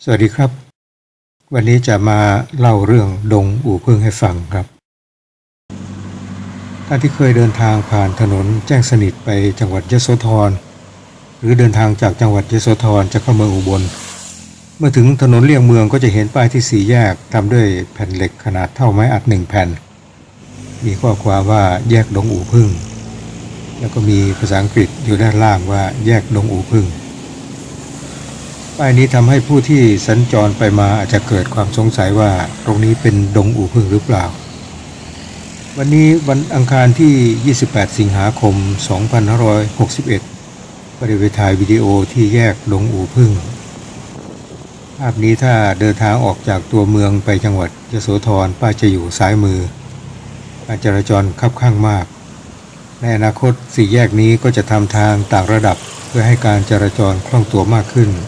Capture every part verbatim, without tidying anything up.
สวัสดีครับวันนี้จะมาเล่าเรื่องดงอู่พึ่งให้ฟังครับท่านที่เคยเดินทางผ่านถนนแจ้งสนิทไปจังหวัดยโสธรหรือเดินทางจากจังหวัดยโสธรจะเข้าเมืองอุบลเมื่อถึงถนนเลี่ยงเมืองก็จะเห็นป้ายที่สี่แยกทำด้วยแผ่นเหล็กขนาดเท่าไม้อัดหนึ่งแผ่นมีข้อความว่าแยกดงอู่พึ่งแล้วก็มีภาษาอังกฤษอยู่ด้านล่างว่าแยกดงอู่พึ่งป้ายนี้ทำให้ผู้ที่สัญจรไปมาอาจจะเกิดความสงสัยว่าตรงนี้เป็นดงอู่พึ่งหรือเปล่าวันนี้วันอังคารที่ยี่สิบแปดสิงหาคมสองพันห้าร้อยหกสิบเอ็ดก็ได้ไปถ่ายวิดีโอที่แยกดงอู่พึ่งภาพนี้ถ้าเดินทางออกจากตัวเมืองไปจังหวัดยโสธรป้ายจะอยู่ซ้ายมือการจราจรคับข้างมากในอนาคตสี่แยกนี้ก็จะทำทางต่างระดับเพื่อให้การจราจรคล่องตัวมากขึ้น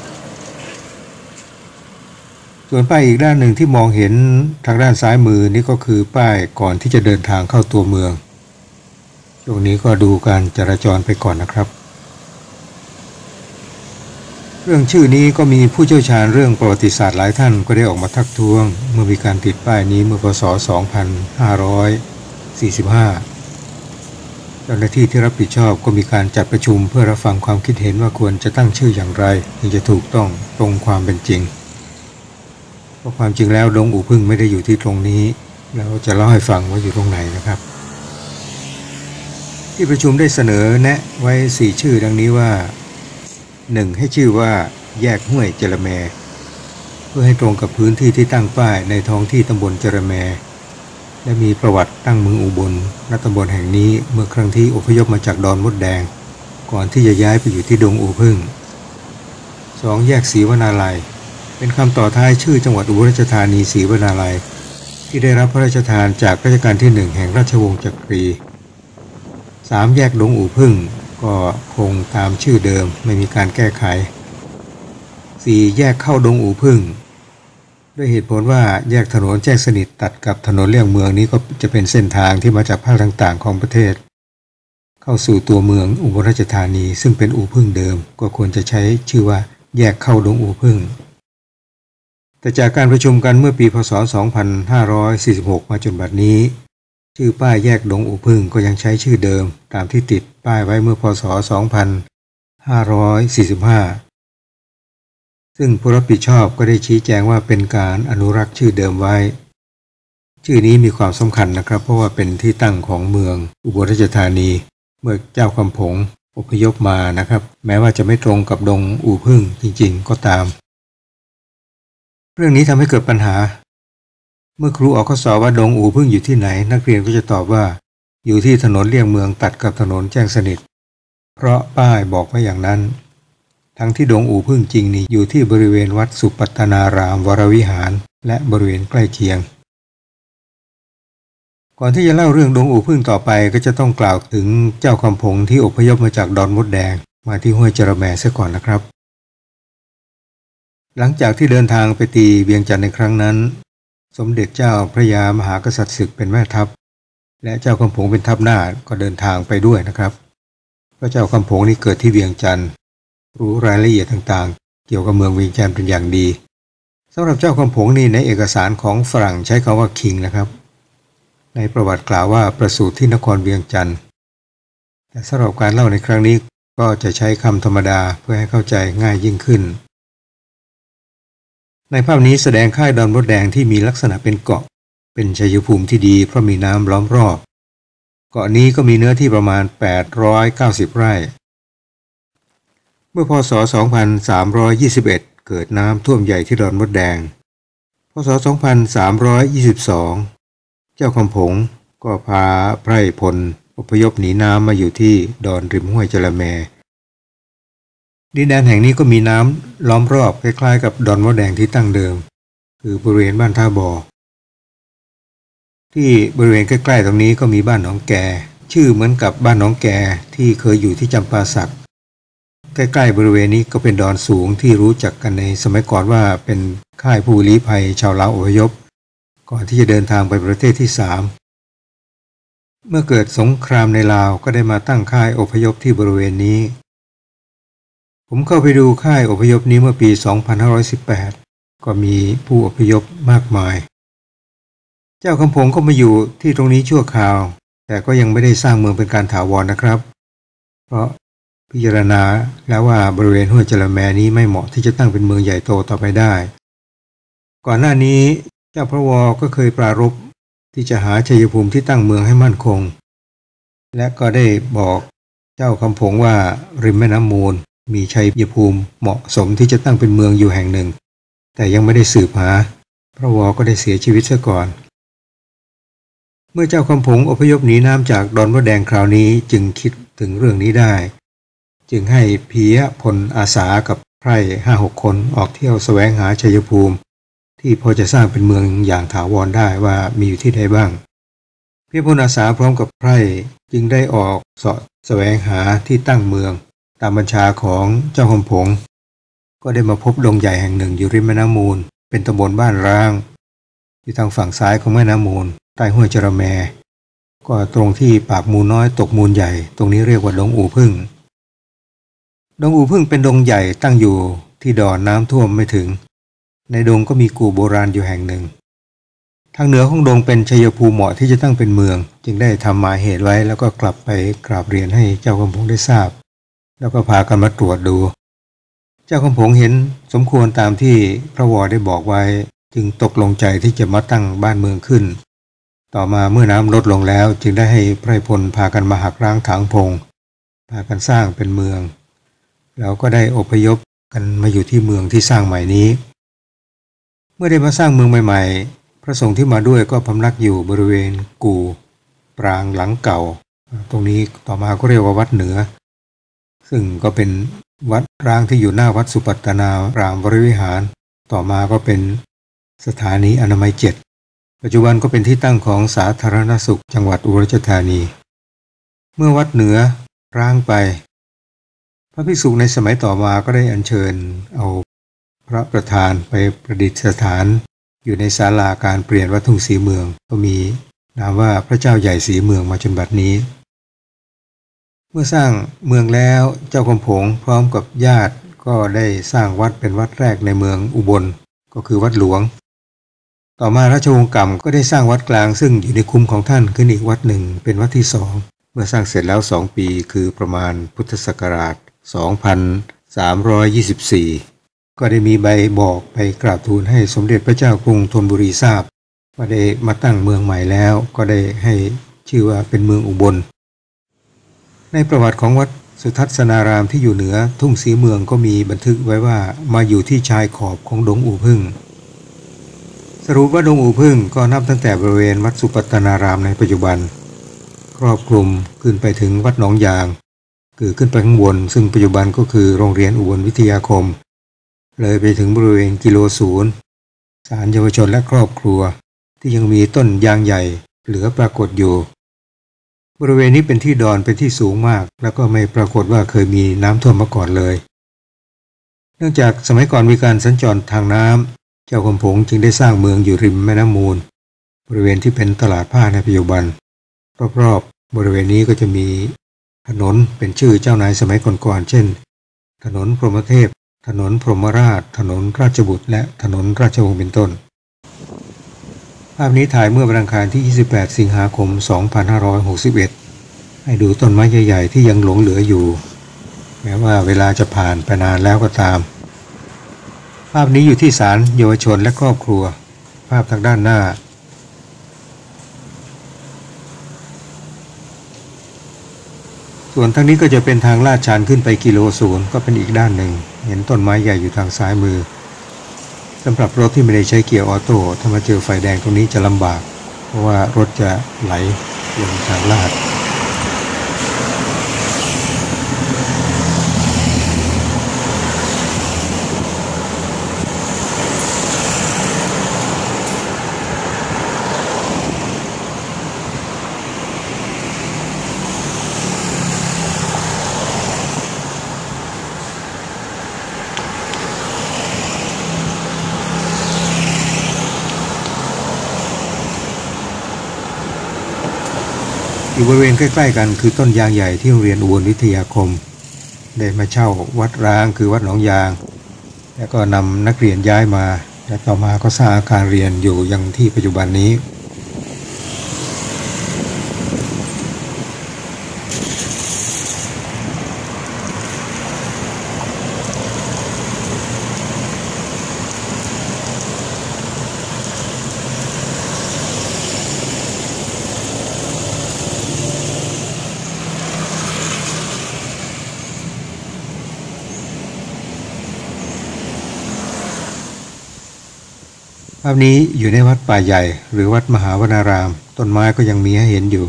ส่วนป้ายอีกด้านหนึ่งที่มองเห็นทางด้านซ้ายมือนี่ก็คือป้ายก่อนที่จะเดินทางเข้าตัวเมืองช่วงนี้ก็ดูการจราจรไปก่อนนะครับเรื่องชื่อนี้ก็มีผู้เชี่ยวชาญเรื่องประวัติศาสตร์หลายท่านก็ได้ออกมาทักท้วงเมื่อมีการติดป้ายนี้เมื่อพ.ศ. สองพันห้าร้อยสี่สิบห้าเจ้าหน้าที่ที่รับผิดชอบก็มีการจัดประชุมเพื่อรับฟังความคิดเห็นว่าควรจะตั้งชื่ออย่างไรถึงจะถูกต้องตรงความเป็นจริงเพราะความจริงแล้วดงอู่พึ่งไม่ได้อยู่ที่ตรงนี้แล้วจะเล่าให้ฟังว่าอยู่ตรงไหนนะครับที่ประชุมได้เสนอแนะไว้สี่ชื่อดังนี้ว่าหนึ่งให้ชื่อว่าแยกห้วยเจรแมเพื่อให้ตรงกับพื้นที่ที่ตั้งป้ายในท้องที่ตำบลเจรแมและมีประวัติตั้งเมืองอุบลณตำบลแห่งนี้เมื่อครั้งที่อพยพมาจากดอนมดแดงก่อนที่จะย้ายไปอยู่ที่ดงอู่พึ่งสองแยกศรีวนาลัยเป็นคำต่อท้ายชื่อจังหวัดอุบลราชธานีศรีวนาลัยที่ได้รับพระราชทานจากรัชกาลที่หนึ่งแห่งราชวงศ์จักรีสามแยกดงอู่พึ่งก็คงตามชื่อเดิมไม่มีการแก้ไขสี่แยกเข้าดงอู่พึ่งด้วยเหตุผลว่าแยกถนนแจ้งสนิทตัดกับถนนเลี่ยงเมืองนี้ก็จะเป็นเส้นทางที่มาจากภาคต่างๆของประเทศเข้าสู่ตัวเมืองอุบลราชธานีซึ่งเป็นอู่พึ่งเดิมก็ควรจะใช้ชื่อว่าแยกเข้าดงอู่พึ่งแต่จากการประชุมกันเมื่อปีพ.ศ. สองพันห้าร้อยสี่สิบหกมาจนบัดนี้ชื่อป้ายแยกดงอู่พึ่งก็ยังใช้ชื่อเดิมตามที่ติดป้ายไว้เมื่อพ.ศ. สองพันห้าร้อยสี่สิบห้าซึ่งผู้รับผิดชอบก็ได้ชี้แจงว่าเป็นการอนุรักษ์ชื่อเดิมไว้ชื่อนี้มีความสำคัญนะครับเพราะว่าเป็นที่ตั้งของเมืองอุบลราชธานีเมื่อเจ้าคำผงอพยพมานะครับแม้ว่าจะไม่ตรงกับดงอู่พึ่งจริงๆก็ตามเรื่องนี้ทำให้เกิดปัญหาเมื่อครูออกข้อสอบว่าดงอู่พึ่งอยู่ที่ไหนนักเรียนก็จะตอบว่าอยู่ที่ถนนเลี่ยงเมืองตัดกับถนนแจ้งสนิทเพราะป้ายบอกไว้อย่างนั้นทั้งที่ดงอู่พึ่งจริงนี่อยู่ที่บริเวณวัดสุปัตตนารามวรวิหารและบริเวณใกล้เคียงก่อนที่จะเล่าเรื่องดงอู่พึ่งต่อไปก็จะต้องกล่าวถึงเจ้าคำผงที่อพยพมาจากดอนมดแดงมาที่ห้วยเจรแมเสียก่อนนะครับหลังจากที่เดินทางไปตีเวียงจันทร์ในครั้งนั้นสมเด็จเจ้าพระยามหากษัตริย์ศึกเป็นแม่ทัพและเจ้าคำผงเป็นทัพหน้าก็เดินทางไปด้วยนะครับพระเจ้าคำผงนี่เกิดที่เวียงจันทร์รู้รายละเอียดต่างๆเกี่ยวกับเมืองเวียงจันทร์เป็นอย่างดีสำหรับเจ้าคำผงนี่ในเอกสารของฝรั่งใช้คำว่าคิงนะครับในประวัติกล่าวว่าประสูติที่นครเวียงจันทร์แต่สำหรับการเล่าในครั้งนี้ก็จะใช้คำธรรมดาเพื่อให้เข้าใจง่ายยิ่งขึ้นในภาพนี้แสดงค่ายดอนมดแดงที่มีลักษณะเป็นเกาะเป็นชัยภูมิที่ดีเพราะมีน้ำล้อมรอบเกาะนี้ก็มีเนื้อที่ประมาณแปดร้อยเก้าสิบไร่เมื่อพ.ศ. สองพันสามร้อยยี่สิบเอ็ดเกิดน้ำท่วมใหญ่ที่ดอนมดแดงพ.ศ. สองพันสามร้อยยี่สิบสองเจ้าคำผงก็พาไพร่พลอพยพหนีน้ำมาอยู่ที่ดอนริมห้วยเจรแมดินแดนแห่งนี้ก็มีน้ำล้อมรอบคล้ายๆกับดอนมดแดงที่ตั้งเดิมคือบริเวณบ้านท่าบ่อที่บริเวณใกล้ๆตรงนี้ก็มีบ้านหนองแกชื่อเหมือนกับบ้านหนองแกที่เคยอยู่ที่จำปาสักใกล้ๆบริเวณนี้ก็เป็นดอนสูงที่รู้จักกันในสมัยก่อนว่าเป็นค่ายผู้ลี้ภัยชาวลาวอพยพก่อนที่จะเดินทางไปประเทศที่สามเมื่อเกิดสงครามในลาวก็ได้มาตั้งค่ายอพยพที่บริเวณนี้ผมเข้าไปดูค่ายอพยพนี้เมื่อปี สองพันห้าร้อยสิบแปดก็มีผู้อพยพมากมายเจ้าคำผงก็มาอยู่ที่ตรงนี้ชั่วคราวแต่ก็ยังไม่ได้สร้างเมืองเป็นการถาวรนะครับเพราะพิจารณาแล้วว่าบริเวณห้วยจระแมนี้ไม่เหมาะที่จะตั้งเป็นเมืองใหญ่โตต่อไปได้ก่อนหน้านี้เจ้าพระวอก็เคยปรารภที่จะหาชัยภูมิที่ตั้งเมืองให้มั่นคงและก็ได้บอกเจ้าคำผงว่าริมแม่น้ำมูลมีชัยภูมิเหมาะสมที่จะตั้งเป็นเมืองอยู่แห่งหนึ่งแต่ยังไม่ได้สืบหาพระวอก็ได้เสียชีวิตซะก่อนเมื่อเจ้าคำผงอพยพหนีน้ำจากดอนมดแดงคราวนี้จึงคิดถึงเรื่องนี้ได้จึงให้พียพลอาสากับไพร่ห้าหกคนออกเที่ยวแสวงหาชัยภูมิที่พอจะสร้างเป็นเมืองอย่างถาวรได้ว่ามีอยู่ที่ใดบ้างพียพลอาสาพร้อมกับไพร่จึงได้ออกเสาะแสวงหาที่ตั้งเมืองตามบัญชาของเจ้าคำผงก็ได้มาพบดงใหญ่แห่งหนึ่งอยู่ริมแม่น้ำมูลเป็นตำบลบ้านร้างอยู่ทางฝั่งซ้ายของแม่น้ำมูลใต้ห้วยจระแมก็ตรงที่ปากมูลน้อยตกมูลใหญ่ตรงนี้เรียกว่าดงอู่พึ่งดงอู่พึ่งเป็นดงใหญ่ตั้งอยู่ที่ดอนน้ำท่วมไม่ถึงในดงก็มีกู่โบราณอยู่แห่งหนึ่งทางเหนือของดงเป็นชัยภูมิเหมาะที่จะตั้งเป็นเมืองจึงได้ทำหมายเหตุไว้แล้วก็กลับไปกราบเรียนให้เจ้าคำผงได้ทราบแล้วก็พากันมาตรวจดูเจ้าคำผงเห็นสมควรตามที่พระวอได้บอกไว้จึงตกลงใจที่จะมาตั้งบ้านเมืองขึ้นต่อมาเมื่อน้ำลดลงแล้วจึงได้ให้ไพร่พลพากันมาหักร้างถางพงพากันสร้างเป็นเมืองแล้วก็ได้อพยพกันมาอยู่ที่เมืองที่สร้างใหม่นี้เมื่อได้มาสร้างเมืองใหม่ๆพระสงฆ์ที่มาด้วยก็พำนักอยู่บริเวณกู่ปรางหลังเก่าตรงนี้ต่อมาก็เรียกว่าวัดเหนือซึ่งก็เป็นวัดร้างที่อยู่หน้าวัดสุปัตตนารามวรวิหารต่อมาก็เป็นสถานีอนามัยเจ็ดปัจจุบันก็เป็นที่ตั้งของสาธารณสุขจังหวัดอุบลราชธานีเมื่อวัดเหนือร้างไปพระภิกษุในสมัยต่อมาก็ได้อัญเชิญเอาพระประธานไปประดิษฐานอยู่ในศาลาการเปลี่ยนวัดทุ่งศรีเมืองก็มีนามว่าพระเจ้าใหญ่ศรีเมืองมาจนบัดนี้เมื่อสร้างเมืองแล้วเจ้าคำผงพร้อมกับญาติก็ได้สร้างวัดเป็นวัดแรกในเมืองอุบลก็คือวัดหลวงต่อมาราชวงศ์กำก็ได้สร้างวัดกลางซึ่งอยู่ในคุ้มของท่านขึ้นอีกวัดหนึ่งเป็นวัดที่สองเมื่อสร้างเสร็จแล้วสองปีคือประมาณพุทธศักราชสองพันสามร้อยยี่สิบสี่ก็ได้มีใบบอกไปกราบทูลให้สมเด็จพระเจ้ากรุงธนบุรีทราบว่าได้มาตั้งเมืองใหม่แล้วก็ได้ให้ชื่อว่าเป็นเมืองอุบลในประวัติของวัดสุทัศนารามที่อยู่เหนือทุ่งศรีเมืองก็มีบันทึกไว้ว่ามาอยู่ที่ชายขอบของดงอู่พึ่งสรุปว่าดงอู่พึ่งก็นับตั้งแต่บริเวณวัดสุปัตตนารามในปัจจุบันครอบคลุมขึ้นไปถึงวัดหนองยางคือขึ้นไปข้างบนซึ่งปัจจุบันก็คือโรงเรียนอุบลวิทยาคมเลยไปถึงบริเวณกิโลศูนย์ศาลเยาวชนและครอบครัวที่ยังมีต้นยางใหญ่เหลือปรากฏอยู่บริเวณนี้เป็นที่ดอนเป็นที่สูงมากแล้วก็ไม่ปรากฏว่าเคยมีน้ำท่วมมาก่อนเลยเนื่องจากสมัยก่อนมีการสัญจรทางน้ำเจ้าคำผงจึงได้สร้างเมืองอยู่ริมแม่น้ำมูลบริเวณที่เป็นตลาดผ้าในปัจจุบันรอบๆบริเวณนี้ก็จะมีถนนเป็นชื่อเจ้านายสมัยก่อนๆเช่นถนนพรหมเทพถนนพรหมราชถนนราชบุตรและถนนราชวงศ์เป็นต้นภาพนี้ถ่ายเมื่อวันอังคารที่ยี่สิบแปดสิงหาคมสองพันห้าร้อยหกสิบเอ็ดให้ดูต้นไม้ใหญ่ๆที่ยังหลงเหลืออยู่แม้ว่าเวลาจะผ่านไปนานแล้วก็ตามภาพนี้อยู่ที่ศาลเยาวชนและครอบครัวภาพทางด้านหน้าส่วนทางนี้ก็จะเป็นทางลาดชันขึ้นไปกิโลศูนย์ก็เป็นอีกด้านหนึ่งเห็นต้นไม้ใหญ่อยู่ทางซ้ายมือสำหรับรถที่ไม่ได้ใช้เกียร์ออโต้ถ้ามาเจอไฟแดงตรงนี้จะลำบากเพราะว่ารถจะไหลลงทางลาดอยู่บริเวณใกล้ๆกันคือต้นยางใหญ่ที่โรงเรียนอุบลวิทยาคมได้มาเช่าวัดร้างคือวัดหนองยางแล้วก็นำนักเรียนย้ายมาและต่อมาก็สร้างอาคารเรียนอยู่ยังที่ปัจจุบันนี้ภาพนี้อยู่ในวัดป่าใหญ่หรือวัดมหาวนารามต้นไม้ก็ยังมีให้เห็นอยู่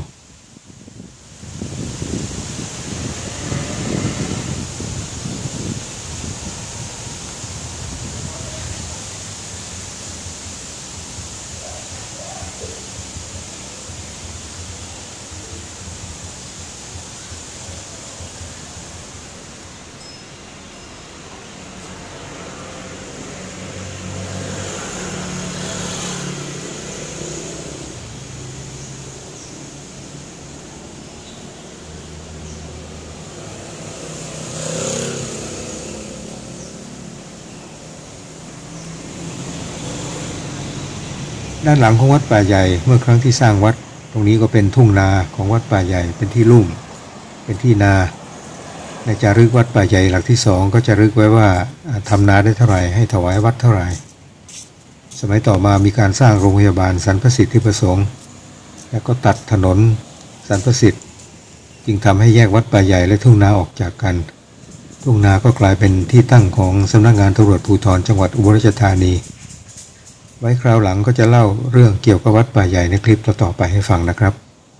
ด้านหลังของวัดป่าใหญ่เมื่อครั้งที่สร้างวัดตรงนี้ก็เป็นทุ่งนาของวัดป่าใหญ่เป็นที่ลุ่มเป็นที่นาในจารึกวัดป่าใหญ่หลักที่สองก็จะรึกไว้ว่าทำนาได้เท่าไหร่ให้ถวายวัดเท่าไหร่สมัยต่อมามีการสร้างโรงพยาบาลสรรพสิทธิประสงค์แล้วก็ตัดถนนสรรพสิทธิ์จึงทำให้แยกวัดป่าใหญ่และทุ่งนาออกจากกันทุ่งนาก็กลายเป็นที่ตั้งของสำนักงานตำรวจภูธรจังหวัดอุบลราชธานีไว้คราวหลังก็จะเล่าเรื่องเกี่ยวกับวัดป่าใหญ่ในคลิปต่อๆไปให้ฟังนะครับ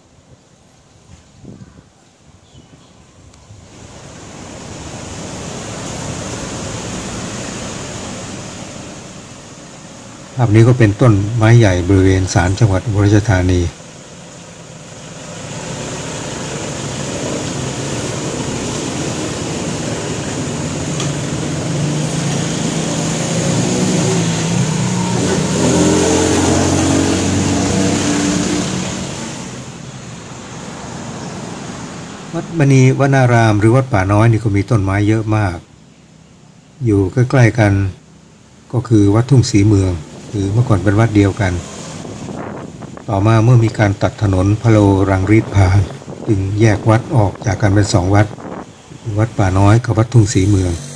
ภาพนี้ก็เป็นต้นไม้ใหญ่บริเวณศาลจังหวัดอุบลราชธานีวัดมณีวนารามหรือวัดป่าน้อยนี่ก็มีต้นไม้เยอะมากอยู่ใกล้ๆกันก็คือวัดทุ่งศรีเมืองคือเมื่อก่อนเป็นวัดเดียวกันต่อมาเมื่อมีการตัดถนนพะโลรังรีดพานจึงแยกวัดออกจากกันเป็นสองวัดวัดป่าน้อยกับวัดทุ่งศรีเมือง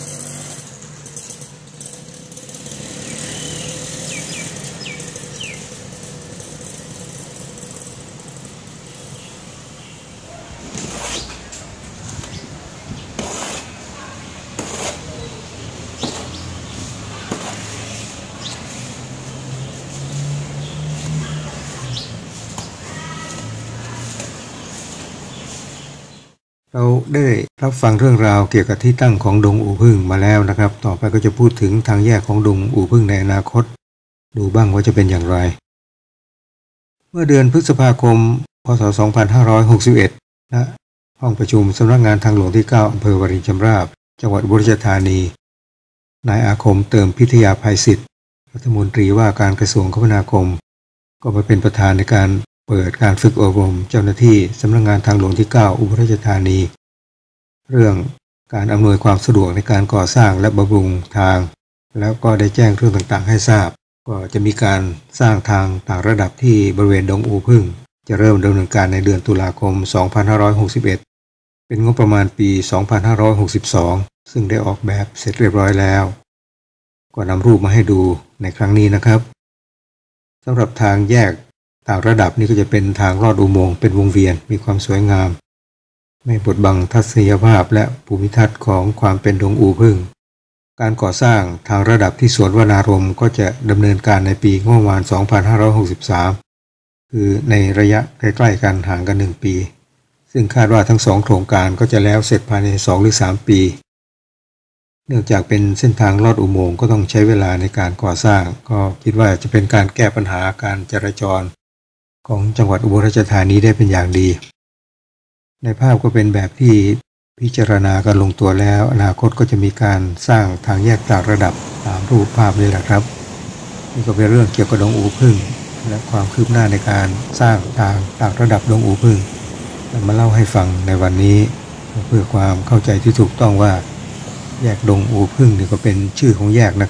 เราได้รับฟังเรื่องราวเกี่ยวกับที่ตั้งของดงอู่พึ่งมาแล้วนะครับต่อไปก็จะพูดถึงทางแยกของดงอู่พึ่งในอนาคตดูบ้างว่าจะเป็นอย่างไรเมื่อเดือนพฤษภาคมพ.ศ. สองพันห้าร้อยหกสิบเอ็ดณห้องประชุมสำนักงานทางหลวงที่เก้าอำเภอวารินชำราบจังหวัดอุบลราชธานีนายอาคมเติมพิทยาภัยศิษฐ์รัฐมนตรีว่าการกระทรวงคมนาคมก็มาเป็นประธานในการเปิดการฝึกอบรมเจ้าหน้าที่สำนักงานทางหลวงที่เก้าอุบลราชธานีเรื่องการอำนวยความสะดวกในการก่อสร้างและบำรุงทางแล้วก็ได้แจ้งเรื่องต่างๆให้ทราบก็จะมีการสร้างทางต่างระดับที่บริเวณดงอู่พึ่งจะเริ่มดำเนินการในเดือนตุลาคมสองพันห้าร้อยหกสิบเอ็ดเป็นงบประมาณปีสองพันห้าร้อยหกสิบสองซึ่งได้ออกแบบเสร็จเรียบร้อยแล้วก็นำรูปมาให้ดูในครั้งนี้นะครับสำหรับทางแยกต่างระดับนี้ก็จะเป็นทางลอดอุโมงค์เป็นวงเวียนมีความสวยงามไม่บดบังทัศนียภาพและภูมิทัศน์ของความเป็นดงอู่พึ่งการก่อสร้างทางระดับที่สวนวนารมณ์ก็จะดำเนินการในปีงบประมาณสองพันห้าร้อยหกสิบสามคือในระยะใกล้ๆกันห่างกันหนึ่งปีซึ่งคาดว่าทั้งสองโครงการก็จะแล้วเสร็จภายในสองหรือสามปีเนื่องจากเป็นเส้นทางลอดอุโมงค์ก็ต้องใช้เวลาในการก่อสร้างก็คิดว่าจะเป็นการแก้ปัญหาการจราจรของจังหวัดอุบลราชธานีได้เป็นอย่างดีในภาพก็เป็นแบบที่พิจารณากันลงตัวแล้วอนาคตก็จะมีการสร้างทางแยกต่างระดับตามรูปภาพนี้แหละครับนี่ก็เป็นเรื่องเกี่ยวกับดงอู่พึ่งและความคืบหน้าในการสร้างทางต่างระดับดงอู่พึ่งมาเล่าให้ฟังในวันนี้เพื่อความเข้าใจที่ถูกต้องว่าแยกดงอู่พึ่งนี่ก็เป็นชื่อของแยกนะครับ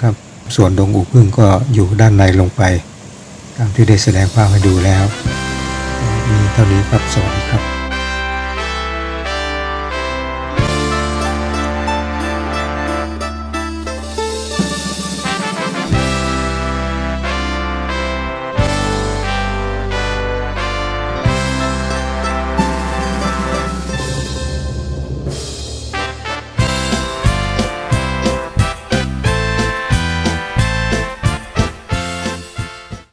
ส่วนดงอู่พึ่งก็อยู่ด้านในลงไปตามที่ได้แสดงภาพให้ดูแล้วมีเท่านี้ครับสวัสดีครับ